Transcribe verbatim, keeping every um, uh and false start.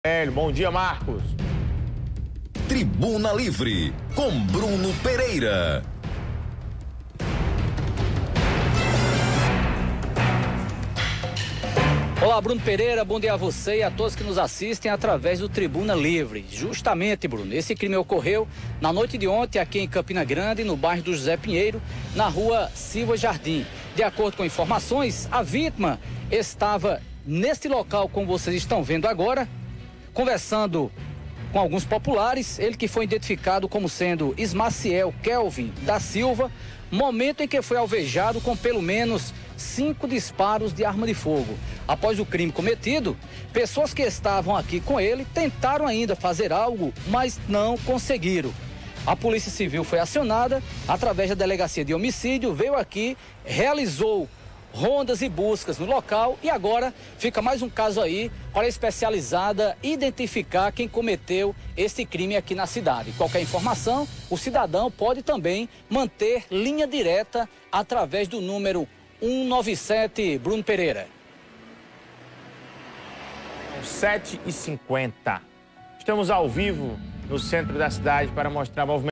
Bom dia, Marcos. Tribuna Livre, com Bruno Pereira. Olá, Bruno Pereira, bom dia a você e a todos que nos assistem através do Tribuna Livre. Justamente, Bruno, esse crime ocorreu na noite de ontem aqui em Campina Grande, no bairro do José Pinheiro, na rua Silva Jardim. De acordo com informações, a vítima estava neste local, como vocês estão vendo agora, conversando com alguns populares, ele que foi identificado como sendo Ismaciel Kelvin da Silva, momento em que foi alvejado com pelo menos cinco disparos de arma de fogo. Após o crime cometido, pessoas que estavam aqui com ele tentaram ainda fazer algo, mas não conseguiram. A Polícia Civil foi acionada através da Delegacia de Homicídio, veio aqui, realizou rondas e buscas no local e agora fica mais um caso aí para a especializada identificar quem cometeu esse crime aqui na cidade. Qualquer informação, o cidadão pode também manter linha direta através do número cento e noventa e sete, Bruno Pereira. sete e cinquenta. Estamos ao vivo no centro da cidade para mostrar movimento.